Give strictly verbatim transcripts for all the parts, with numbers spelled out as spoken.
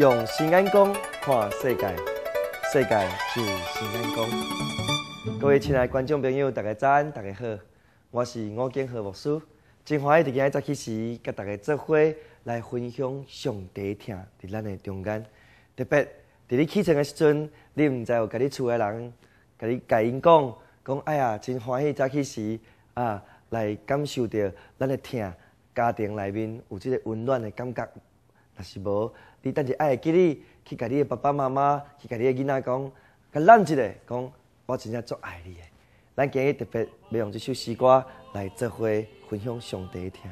用心眼光看世界，世界就是心眼光。各位亲爱的观众朋友，大家早安，大家好，我是吴景和牧师。真欢喜伫今日早起时，甲大家做伙来分享上帝听伫咱的中间。特别伫你起床的时阵，你毋知有甲你厝的人，甲你甲因讲，讲哎呀，真欢喜早起时啊，来感受到咱的听家庭内面有即个温暖的感觉。若是无，你等下爱记你去甲你的爸爸妈妈，去甲你的囡仔讲，甲咱一个讲，我真正足爱你的。咱今日特别要用这首诗歌来做伙分享上帝的听。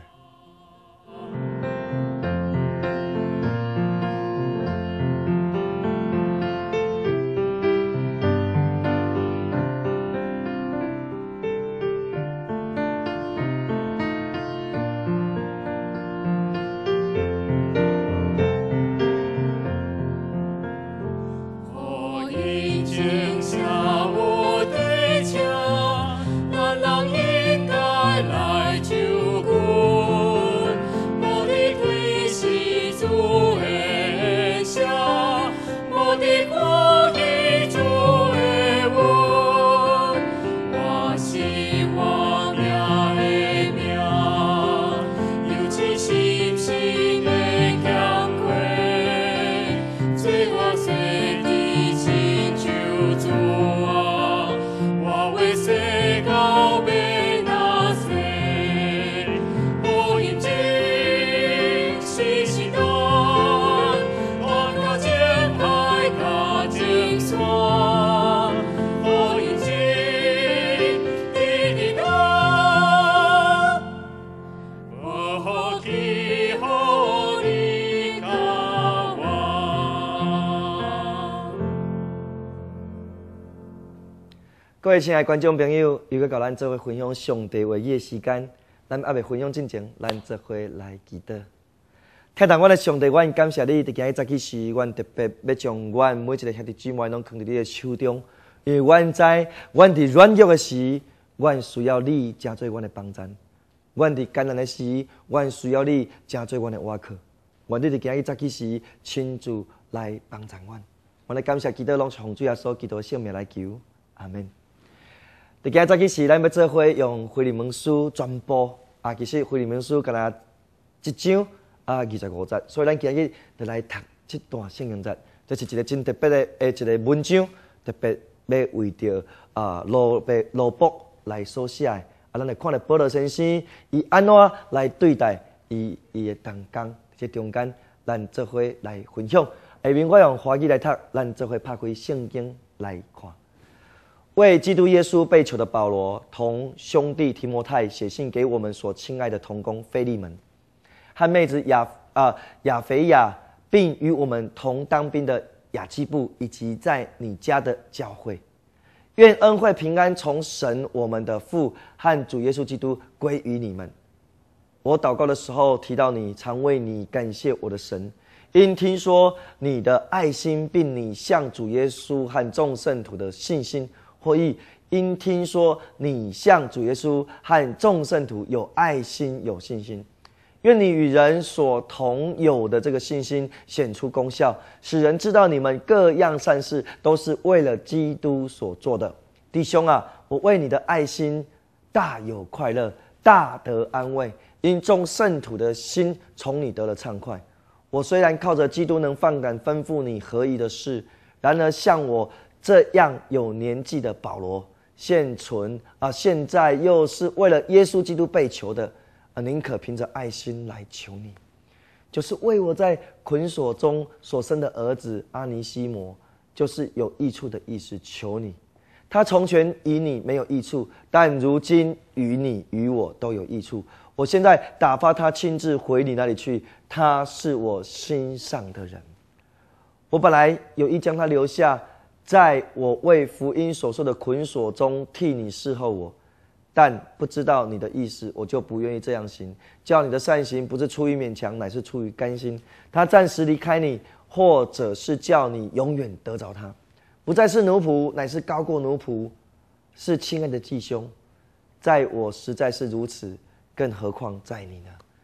各位亲爱的观众朋友，又到咱做伙分享上帝话语的时间。咱还未分享之前，咱做伙来祈祷。听到我的上帝，阮感谢你。伫今日早起时，阮特别要将阮每一个兄弟姊妹拢放伫你的手中，因为阮知，阮伫软弱的时，阮需要你成做阮的帮助；阮伫艰难的时，阮需要你成做阮的倚靠。愿你伫今日早起时亲自来帮助阮。阮来感谢祈祷，拢是奉主耶稣基督的圣名来求，阿门。伫今日早起时，咱要做伙用腓利门书传播啊。其实腓利门书敢若一章啊二十五节，所以咱今日就来读这段圣经节。这是一个真特别的诶一个文章，特别要为着啊罗伯罗伯来所写的。啊，咱来看咧保罗先生伊安怎来对待伊伊的同工，这中间咱做伙来分享。下面我用华语来读，咱做伙拍开圣经来看。为基督耶稣被囚的保罗，同兄弟提摩太写信给我们所亲爱的同工腓利门，和妹子亚啊亚腓亚，并与我们同当兵的亚基布，以及在你家的教会，愿恩惠平安从神我们的父和主耶稣基督归于你们。我祷告的时候提到你，常为你感谢我的神，因听说你的爱心，并你向主耶稣和众圣徒的信心。或亦因听说你向主耶稣和众圣徒有爱心、有信心，愿你与人所同有的这个信心显出功效，使人知道你们各样善事都是为了基督所做的。弟兄啊，我为你的爱心大有快乐，大得安慰，因众圣徒的心从你得了畅快。我虽然靠着基督能放胆吩咐你合宜的事，然而像我这样有年纪的保罗，现存啊，现在又是为了耶稣基督被囚的，啊，宁可凭着爱心来求你，就是为我在捆锁中所生的儿子阿尼西摩，就是有益处的意思，求你。他从前与你没有益处，但如今与你与我都有益处。我现在打发他亲自回你那里去，他是我心上的人。我本来有意将他留下，在我为福音所受的捆锁中替你侍候我，但不知道你的意思，我就不愿意这样行。叫你的善行不是出于勉强，乃是出于甘心。他暂时离开你，或者是叫你永远得着他，不再是奴仆，乃是高过奴仆，是亲爱的弟兄。在我实在是如此，更何况在你呢？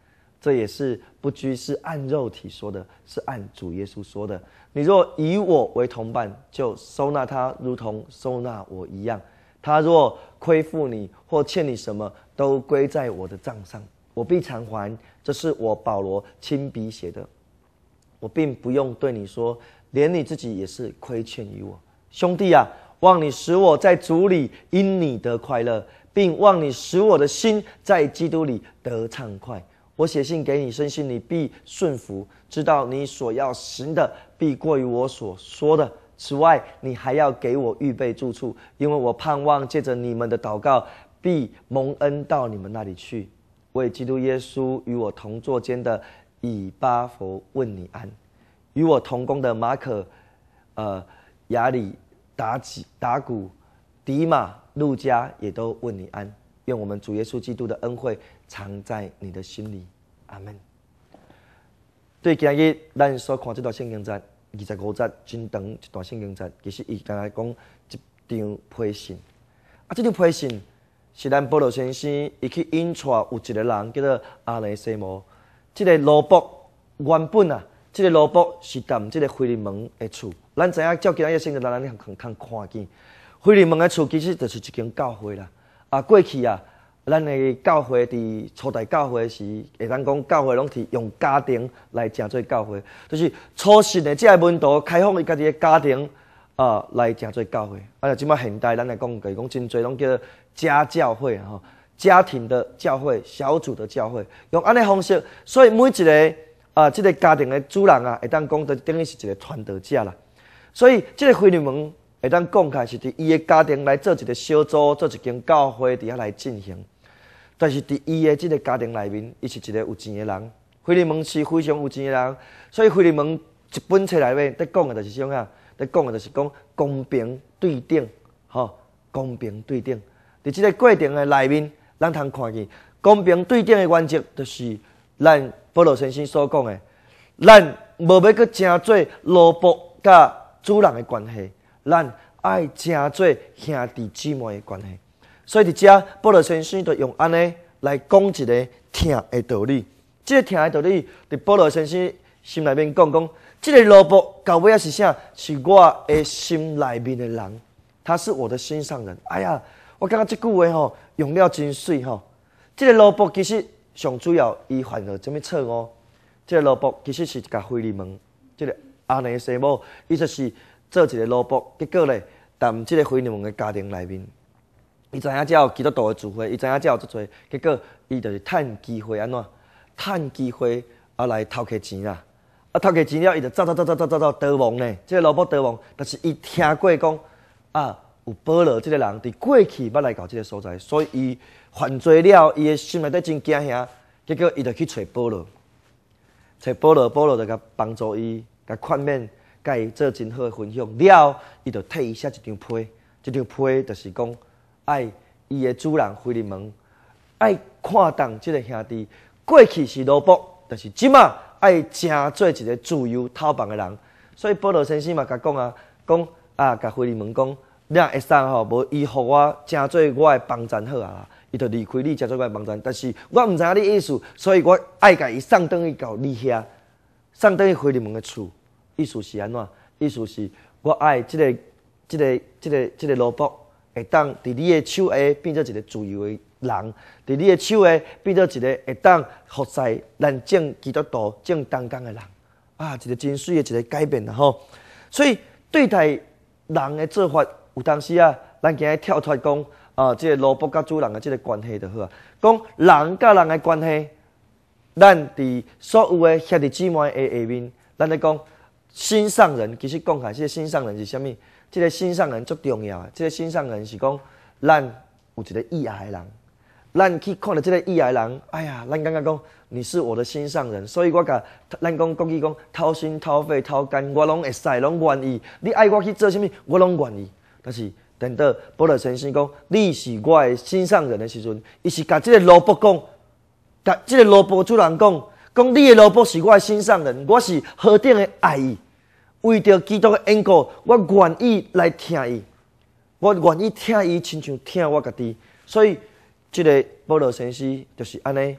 这也是不拘是按肉体说的，是按主耶稣说的。你若以我为同伴，就收纳他，如同收纳我一样。他若亏负你或欠你什么，都归在我的账上，我必偿还。这是我保罗亲笔写的。我并不用对你说，连你自己也是亏欠于我。兄弟啊，望你使我在主里因你得快乐，并望你使我的心在基督里得畅快。我写信给你，深信你必顺服，知道你所要行的必过于我所说的。此外，你还要给我预备住处，因为我盼望借着你们的祷告，必蒙恩到你们那里去。为基督耶稣与我同作监的以巴弗问你安，与我同工的马可、呃亚里、达己、达古、迪马、路加也都问你安。愿我们主耶稣基督的恩惠藏在你的心里，阿门。对今日咱所看这段圣经节二十五节真长一段圣经节，其实伊刚才讲一张批信。啊，这张批信是咱保罗先生伊去引带有一个人叫做阿尼西摩。这个罗伯原本啊，这个罗伯是踮这个腓利门的厝。咱知影照今日圣经，咱咱通通看见腓利门的厝其实就是一间教会啦。啊，过去啊，咱的教会伫初代教会时，会当讲教会拢是用家庭来成做教会，就是初信的这个门徒开放伊家己的家庭啊来成做教会。啊，即摆现代咱来讲，就是讲真侪拢叫家教会吼，家庭的教会、小组的教会，用安尼方式，所以每一个啊，这个家庭的主人啊，会当讲，就等于是一个传道者啦。所以这个腓利门会当讲开是伫伊的家庭来做一个小组，做一间教会伫遐来进行。但是伫伊的这个家庭内面，伊是一个有钱的人。腓利门是非常有钱的人，所以腓利门一本册内面在讲的就是啥啊？在讲的就是讲公平对等，吼，公平对等。伫这个过程的内面，咱通看见公平对等的原则，就是咱保罗先生所讲的，咱无要去争做罗伯甲主人的关系。咱爱正做兄弟姊妹的关系，所以伫遮保罗先生就用安尼来讲一个听的道理。这个听的道理，伫保罗先生心内面讲讲，这个罗伯到尾仔是啥？是我的心内面的人，他是我的心上人。哎呀，我感觉这句话吼用了真水吼。这个罗伯其实上主要伊犯了什么错误？这个罗伯其实是一个腓利门，这个阿尼西姆，伊就是做一个罗伯，结果咧，踮即个腓利门的家庭内面，伊知影才有基督徒的聚会，伊知影才有足多，结果伊就是趁机会安怎？趁机会啊来偷摕钱啦！啊偷摕钱了，伊就走走走走走走走逃亡呢。即个罗伯逃亡，但是伊听过讲啊，有保罗即个人伫过去捌来到即个所在，所以伊犯罪了，伊的心内底真惊吓，结果伊就去找保罗，找保罗，保罗就甲帮助伊，甲劝勉。甲伊做真好的分享了，伊就替伊写一张批，这张批就是讲，爱伊的主人腓利门，爱看重这个兄弟，过去是罗伯，但是即马爱正做一个自由讨饭的人。所以保罗先生嘛甲讲啊，讲啊，甲腓利门讲，你若会使吼，无伊互我正做我的帮衬好啊啦，伊就离开你，正做我的帮衬。但是我毋知影你意思，所以我爱甲伊送转去到你遐，送转去腓利门的厝。意思是安怎？意思是我爱即、这个、即、这个、即、这个、即、这个罗伯，会当伫你的手下变做一个自由的人，伫你的手下变做一个会当服侍咱正基督徒正当工的人。啊，一个真水的一个改变啦吼。所以对待人的做法，有当时啊，咱今日跳脱讲啊，即、这个罗伯甲主人的即个关系就好啊。讲人甲人的关系，咱伫所有的兄弟姊妹的下面，咱咧讲。心上人其实讲起来，这个心上人是啥物？这个心上人足重要啊！这个心上人是讲，咱有一个意爱的人，咱去看到这个意爱的人，哎呀，咱感觉讲你是我的心上人，所以我甲咱讲国语讲掏心掏肺掏肝，我拢会使，拢愿意。你爱我去做啥物，我拢愿意。但是等到保罗先生讲你是我的心上人的时阵，伊是甲这个罗伯讲，甲这个罗伯主人讲，讲你的罗伯是我的心上人，我是何等的爱伊。为着基督的缘故，我愿意来听伊，我愿意听伊，亲像听我家己。所以，这个保罗先生就是安尼，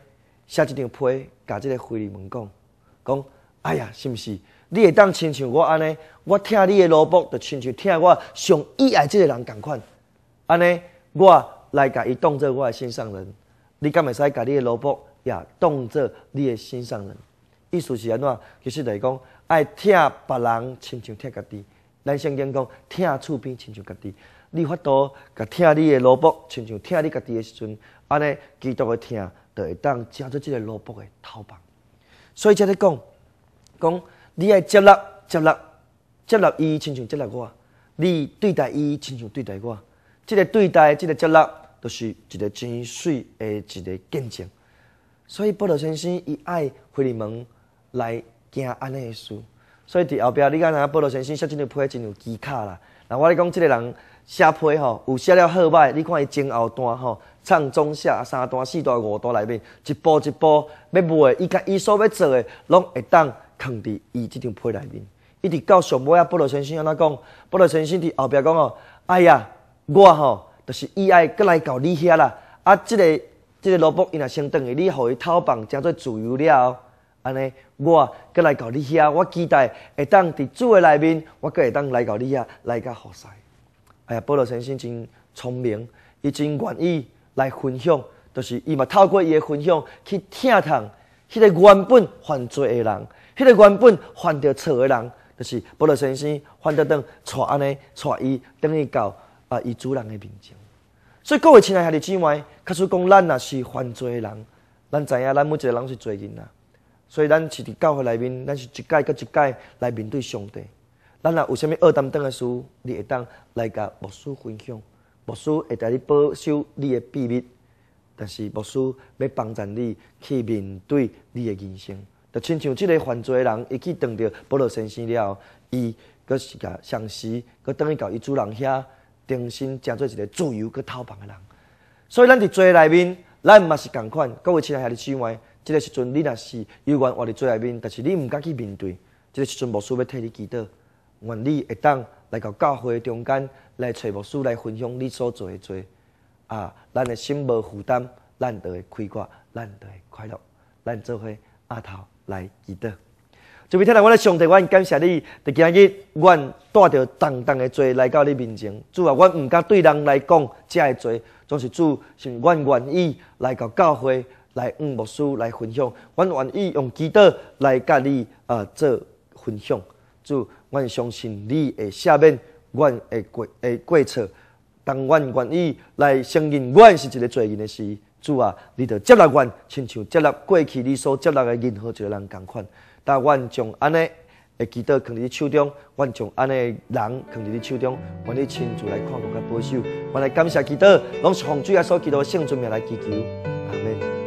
写一张批，甲即个腓利门讲，讲，哎呀，是毋是？你会当亲像我安尼，我疼你的萝卜，就亲像疼我上意爱即个人共款。安尼，我来甲伊当做我的心上人。你敢会使甲你的萝卜也当做你的心上人？意思是安怎？其实就是讲，爱疼别人，亲像疼家己。咱圣经讲，疼厝边亲像家己。你法度甲疼你的萝卜，亲像疼你家己的时阵，安尼基督的疼，就会当成做即个萝卜的头棒。所以才咧讲，讲。你爱接纳、接纳、接纳伊，亲像接纳我；你对待伊，亲像对待我。这个对待、这个接纳，就是一个真水的一个见证。所以保罗先生伊爱腓利门来行安尼的事。所以伫后壁你敢若保罗先生写这张批真有技巧啦。那我咧讲，这个人写批吼，有写了好歹，你看伊前后段吼，唱中下三段、四段、五段内面，一步一步要卖，伊甲伊所要做的，拢会当。藏伫伊即张批内面，一直到上尾啊，保罗先生安怎讲？保罗先生伫后壁讲哦，哎呀，我吼，就是意爱过来到你遐啦。啊，即、这个即、这个萝卜，伊若先等于你，互伊偷棒，当做自由了。安尼，我过来到你遐，我期待会当伫主的内面，我阁会当来到你遐来甲服侍。哎呀，保罗先生真聪明，伊真愿意来分享，就是伊嘛透过伊的分享去听透迄个原本犯罪的人。迄个原本犯着错的人，就是保罗先生犯得当带安尼带伊等于到啊伊主人的面前。所以各位亲爱兄弟姊妹，假使讲咱若是犯罪的人，咱知影咱每一个人是罪人啊。所以咱是伫教会内面，咱是一届搁一届来面对上帝。咱若有啥物恶担当的事，你会当来甲牧师分享，牧师会带你保守你的秘密，但是牧师要帮助你去面对你的人生。就亲像即个犯罪的人，伊去撞着保罗先生了后，伊阁是甲上时，阁等于到伊主人遐重新成做一个自由阁透棒的人。所以咱伫罪内面，咱嘛是共款。各位亲爱兄弟姊妹，即个时阵你若是有缘活伫罪内面，但是你毋敢去面对，即个时阵牧师要替你祈祷，愿你会当来到教会中间来找牧师来分享你所做的罪。啊，咱的心无负担，咱就会开挂，咱就会快乐，咱做伙阿头。来祈祷，这位听到我的上帝，我感谢你。伫今日，我带着重重的罪来到你面前。主啊，我毋敢对人来讲这个罪，总是主是我愿意来到教会来向牧师来分享。我愿意用祈祷来甲你啊做分享。主，我相信你会赦免我的过的过错。当我愿意来承认我是一个罪人的时，主啊，你就接纳我，亲像接纳过去你所接纳的任何一个人同款。但阮将安尼的祈祷放伫你手中，阮将安尼的人放伫你手中，愿你亲自来看顾甲保守。我来感谢祈祷，拢是奉主耶稣基督的圣尊名来祈求，阿门。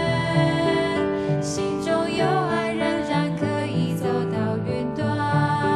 心中有爱，仍然可以走到云端。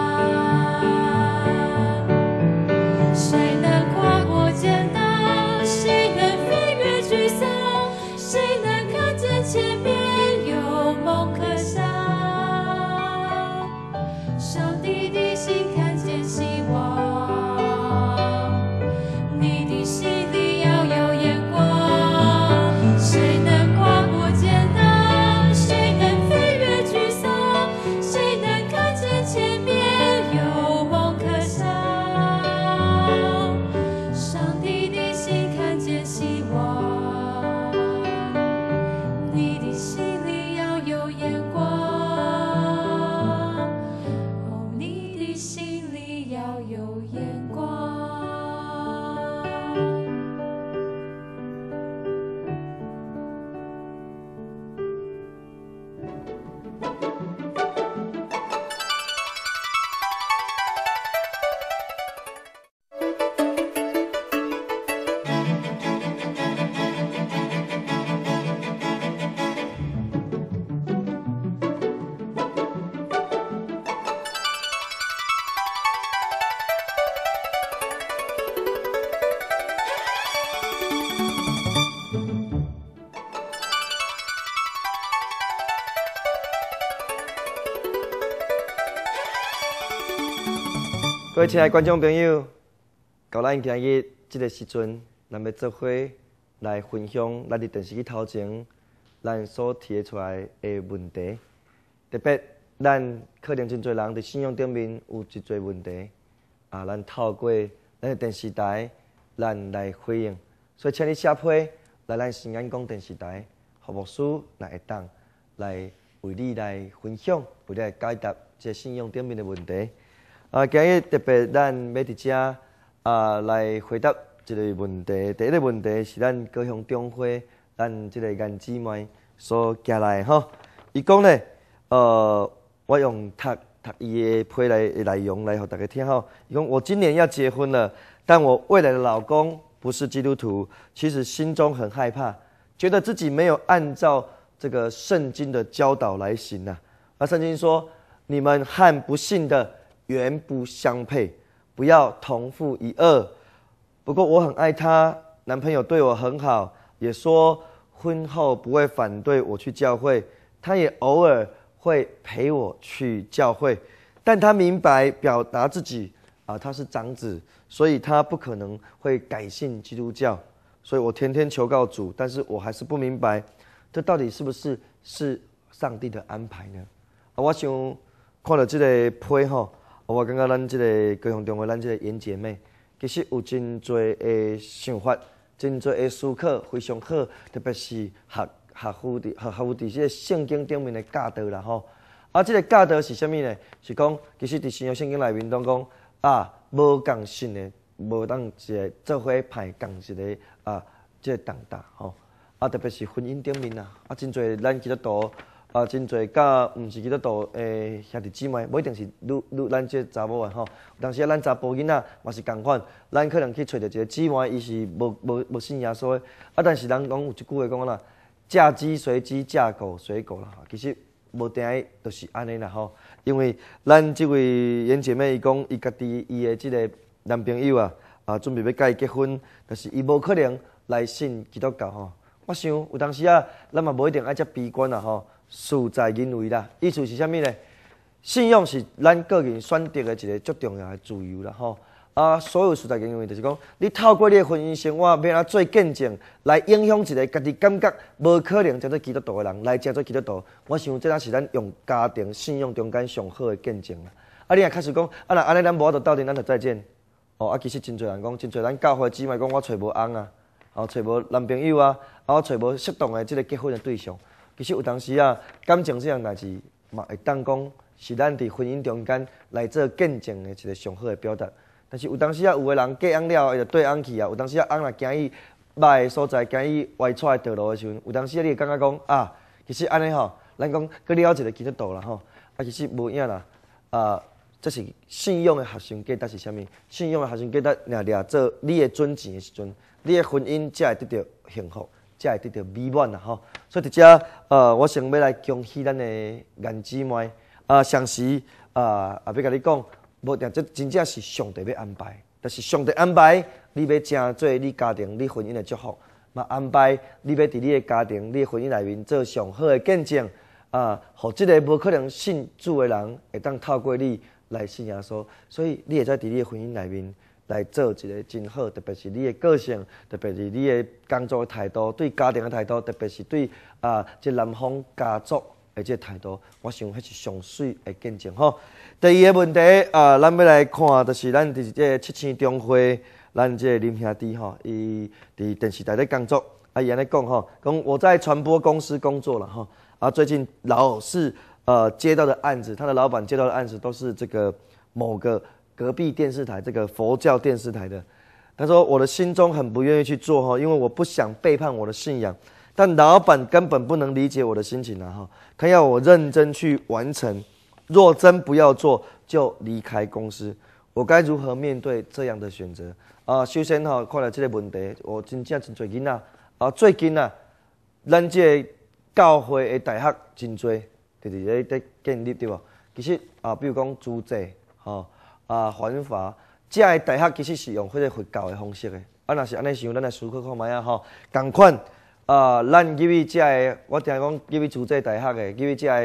各位亲爱的观众朋友，到咱今日这个时阵，咱要做伙来分享咱伫电视机头前咱所提出来的问题，特别咱可能真侪人伫信仰顶面有一侪问题，啊，咱透过咱的电视台，咱来回应。所以，请你写批来咱新眼光电视台，服务师来会当来为你来分享，为你来解答这信仰顶面的问题。啊，今日特别咱要伫遮啊来回答一个问题。第一个问题是咱高雄中会咱即个颜姊妹所寄来吼。伊讲咧，呃，我用读读伊的批来的内容来互大家听吼。伊讲我今年要结婚了，但我未来的老公不是基督徒，其实心中很害怕，觉得自己没有按照这个圣经的教导来行啊。而圣经说，你们和不信的原不相配，不要同父一轭。不过我很爱他，男朋友对我很好，也说婚后不会反对我去教会，他也偶尔会陪我去教会，但他明白表达自己啊，他是长子，所以他不可能会改信基督教，所以我天天求告主，但是我还是不明白，这到底是不是是上帝的安排呢？啊，我想看到这个批吼。我感觉咱即个高雄中会，咱即个演姐妹，其实有真侪的想法，真侪的思考，非常好。特别是合合乎伫合合乎伫即个圣经顶面的教导啦吼。啊，即个教导是啥物呢？是讲其实伫新约圣经内面当讲啊，无共信的，无当一个做伙派共一个啊，即个重担吼。啊，特别是婚姻顶面啊，啊，真侪咱基督徒。啊，真侪甲毋是基督徒诶兄弟姊妹，无一定是女女咱这查某诶吼。有当时啊，咱查甫囡仔嘛是共款，咱可能去找着一个姊妹，伊是无无无信耶稣诶。啊，但是人讲有一句话讲啦，嫁鸡随鸡，嫁狗随狗啦。其实无定诶，就是安尼啦吼。因为咱即位演姐妹伊讲，伊家己伊诶即个男朋友啊，啊准备要甲伊结婚，但是伊无可能来信基督教吼。我想有当时啊，咱嘛无一定爱遮悲观啦吼。事在人为啦，意思是啥物呢？信用是咱个人选择的一个最重要的自由啦，吼。啊，所有事在人为，就是讲，你透过你的婚姻生活，要安做见证，来影响一个家己感觉无可能叫做基督徒的人，来叫做基督徒。我想这才是咱用家庭信用中间上好的见证啦。啊，你若开始讲，啊，若安尼咱无法度斗阵，咱就再见。哦，啊，其实真侪人讲，真侪咱教会姊妹讲，我找无翁啊，哦，找无男朋友啊，啊，我找无适当的即个结婚的对象。其实有当时啊，感情这样代志嘛会当讲是咱伫婚姻中间来做见证的一个上好的表达。但是有当时啊，有个人嫁翁了，伊就对翁去啊。有当时啊，翁若行伊歹的所在，行伊歪错的道路的时阵，有当时啊，你会感觉讲啊，其实安尼吼，咱讲搁了一个基督徒啦吼，啊，其实无影啦。啊，这是信用的核心价值是啥物？信用的核心价值，掠掠做你的准钱的时阵，你的婚姻才会得到幸福。才会得到美满啦吼，所以伫遮呃，我想要来恭喜咱的颜姊妹啊，详时啊，也要甲你讲，无定这真正是上帝要安排，但是上帝安排你要成做你家庭、你婚姻的祝福，嘛安排你要伫你的家庭、你的婚姻内面做上好的见证啊，互即个无可能信主的人会当透过你来信耶稣，所以你会使伫你的婚姻内面。来做一个真好，特别是你的个性，特别是你的工作的态度，对家庭的态度，特别是对啊，即男方家族的这态度，我想迄是上水的见证吼。第二个问题啊，咱要来看，就是咱伫这七星中会，咱这林兄弟吼，伊伫电视台咧工作，啊，伊安尼讲吼，讲我在传播公司工作了吼，啊，最近老是呃接到的案子，他的老板接到的案子都是这个某个。隔壁电视台这个佛教电视台的，他说我的心中很不愿意去做哈，因为我不想背叛我的信仰，但老板根本不能理解我的心情啊哈，他要我认真去完成，若真不要做就离开公司，我该如何面对这样的选择啊？首先哈，看了这个问题，我真正真侪囡仔啊，最近啊，咱这个教会的大学真侪，就是咧在建立对无？其实啊，比如讲租借吼。啊，环法，这个大学其实是用迄个佛教的方式的。啊，若是安尼想，咱来思考看卖啊吼。共款啊，咱入去这个，我听讲入去主这大学的，入去这个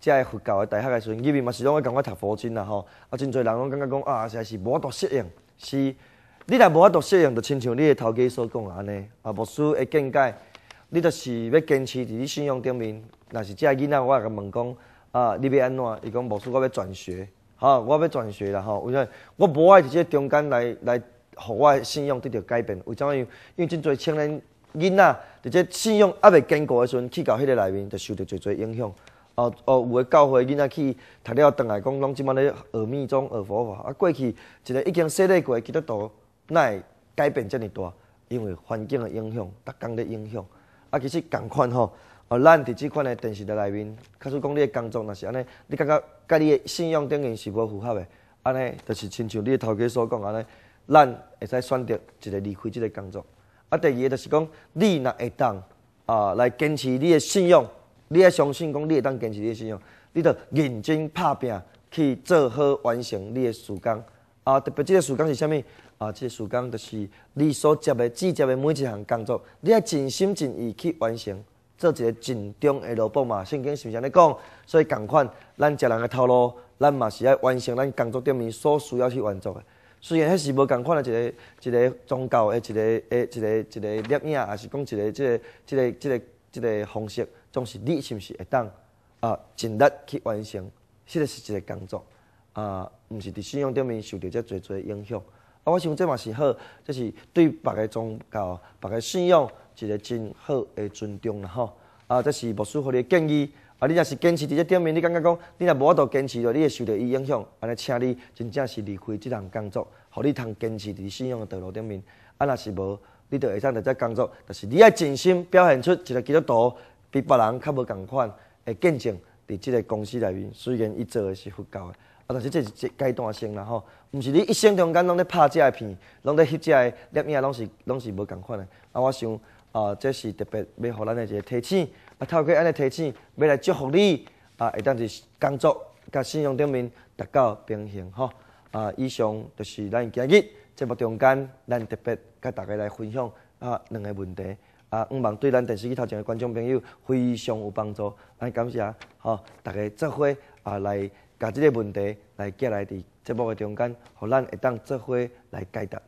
遮个佛教的大学的时阵，入面嘛是拢会共我读佛经啦吼。啊，真侪人拢感觉讲啊，实在是无法度适应。是，你若无法度适应，就亲像你的头家所讲的安尼。啊，牧师的见解，你就是要坚持伫你信仰顶面。若是遮个囡仔，我也甲问讲啊，你要安怎？伊讲牧师，我要转学，吼，我要转学啦吼。为啥？我无爱伫这中间来来，互我的信仰得到改变。为怎样？因为真侪青年囡仔伫这信仰还未坚固的时阵，去到迄个内面，就受到侪侪影响。哦哦，有诶教会囡仔去读了，倒来讲，拢即摆咧学密宗、学佛法。啊，过去一个已经洗礼过基督徒，哪会改变遮尔大？因为环境诶影响，逐工咧影响。啊，其实共款吼，哦，咱伫即款诶电视台内面，假使讲你诶工作若是安尼，你感觉甲你诶信仰顶面是无符合诶，安尼就是亲像你诶头家所讲安尼，咱会使选择一个离开即个工作。啊，第二个就是讲，你若会当啊来坚持你诶信仰。你要相信，讲你会当坚持你的信仰，你着认真拍拼去做好完成你的事工。啊，特别这个事工是啥物？啊，这个事工就是你所接的、只接的每一项工作，你要尽心尽意去完成，做一个尽忠的萝卜嘛。圣经是毋是安尼讲？所以共款，咱食人的头路，咱嘛是要完成咱工作顶面所需要去完成的。虽然迄是无共款的一个一个宗教的一个诶一个一个摄影，还是讲一个即个即个即个即个方式。总是你是毋是会当啊尽力去完成，迄个是一个工作啊，毋是伫信仰顶面受到遮侪侪影响。啊，我想这嘛是好，这是对别个宗教、别个信仰一个真好的尊重啦吼。啊，这是牧师互你的建议。啊，你若是坚持伫这顶面，你感觉讲你若无法度坚持着，你会受到伊影响，安尼请你真正是离开即项工作，互你通坚持伫信仰的道路顶面。啊，若是无，你着会当伫这工作，就是你要尽心表现出一个基督徒。比别人较无共款的见证，伫即个公司内面，虽然伊做的是佛教的，啊，但是这是一阶段性啦吼，毋是你一生中间拢咧拍遮个片，拢咧翕遮个摄影，拢是拢是无共款的。啊，我想啊，这是特别要互咱的一个提醒，啊，透过安尼提醒，要来祝福你啊，会当伫工作甲信仰顶面达到平衡吼。啊，以上就是咱今日节目中间，咱特别甲大家来分享啊两个问题。啊，希望对咱电视机头前的观众朋友非常有帮助。咱感谢，吼，大家做伙啊来甲即个问题来寄来伫节目的中间，互咱会当做伙来解答。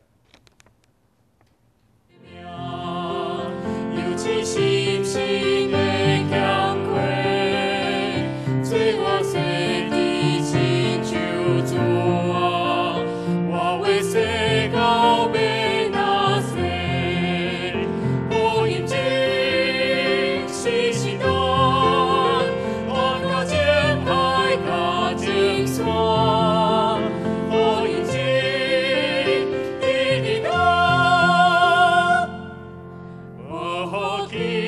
Oh,